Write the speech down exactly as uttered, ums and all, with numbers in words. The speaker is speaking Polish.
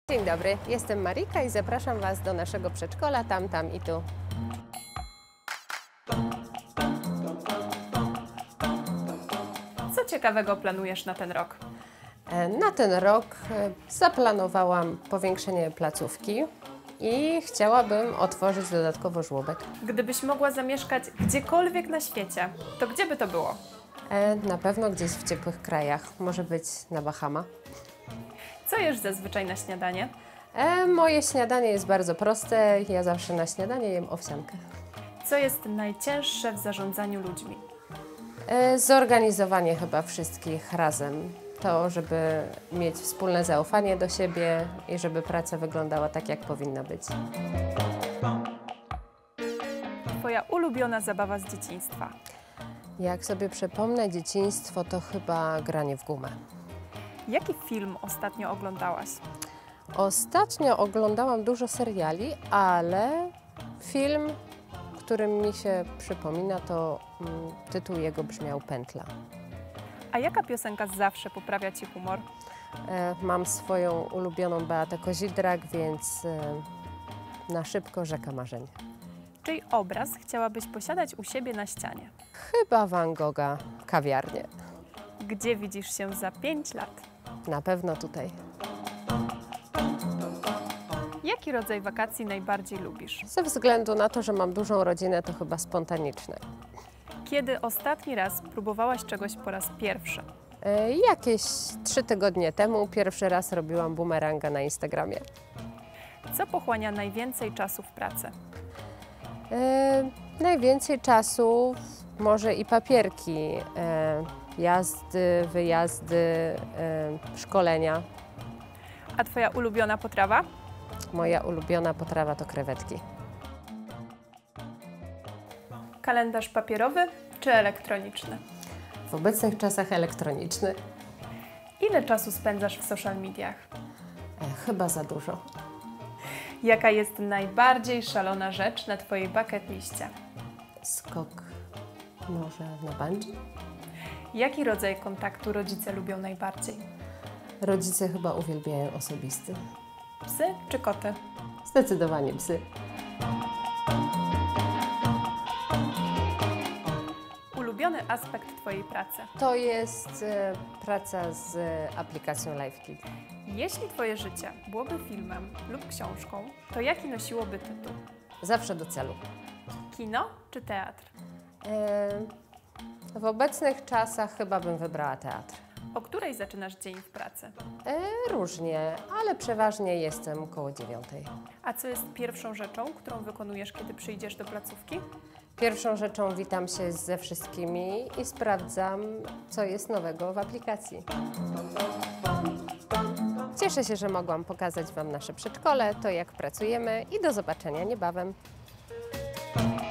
Dzień dobry, jestem Marika i zapraszam Was do naszego przedszkola Tam, Tam i Tu. Co ciekawego planujesz na ten rok? Na ten rok zaplanowałam powiększenie placówki i chciałabym otworzyć dodatkowo żłobek. Gdybyś mogła zamieszkać gdziekolwiek na świecie, to gdzie by to było? Na pewno gdzieś w ciepłych krajach, może być na Bahama. Co jesz zazwyczaj na śniadanie? E, moje śniadanie jest bardzo proste, ja zawsze na śniadanie jem owsiankę. Co jest najcięższe w zarządzaniu ludźmi? E, zorganizowanie chyba wszystkich razem. To, żeby mieć wspólne zaufanie do siebie i żeby praca wyglądała tak, jak powinna być. Twoja ulubiona zabawa z dzieciństwa? Jak sobie przypomnę dzieciństwo, to chyba granie w gumę. Jaki film ostatnio oglądałaś? Ostatnio oglądałam dużo seriali, ale film, który mi się przypomina, to mm, tytuł jego brzmiał Pętla. A jaka piosenka zawsze poprawia Ci humor? E, mam swoją ulubioną Beatę Kozidrak, więc e, na szybko Rzeka Marzeń. Czyj obraz chciałabyś posiadać u siebie na ścianie? Chyba Van Gogha, Kawiarnię. Gdzie widzisz się za pięć lat? Na pewno tutaj. Jaki rodzaj wakacji najbardziej lubisz? Ze względu na to, że mam dużą rodzinę, to chyba spontaniczne. Kiedy ostatni raz próbowałaś czegoś po raz pierwszy? E, jakieś trzy tygodnie temu pierwszy raz robiłam bumeranga na Instagramie. Co pochłania najwięcej czasu w pracy? E, najwięcej czasu może i papierki, e, jazdy, wyjazdy, e, szkolenia. A Twoja ulubiona potrawa? Moja ulubiona potrawa to krewetki. Kalendarz papierowy czy elektroniczny? W obecnych czasach elektroniczny. Ile czasu spędzasz w social mediach? E, chyba za dużo. Jaka jest najbardziej szalona rzecz na Twojej bucket liście? Skok może na bungee? Jaki rodzaj kontaktu rodzice lubią najbardziej? Rodzice chyba uwielbiają osobisty. Psy czy koty? Zdecydowanie psy. Ulubiony aspekt Twojej pracy? To jest e, praca z aplikacją LiveKit. Jeśli Twoje życie byłoby filmem lub książką, to jaki nosiłoby tytuł? Zawsze do celu. Kino czy teatr? E, w obecnych czasach chyba bym wybrała teatr. O której zaczynasz dzień w pracy? E, różnie, ale przeważnie jestem koło dziewiątej. A co jest pierwszą rzeczą, którą wykonujesz, kiedy przyjdziesz do placówki? Pierwszą rzeczą witam się ze wszystkimi i sprawdzam, co jest nowego w aplikacji. Cieszę się, że mogłam pokazać Wam nasze przedszkole, to jak pracujemy i do zobaczenia niebawem.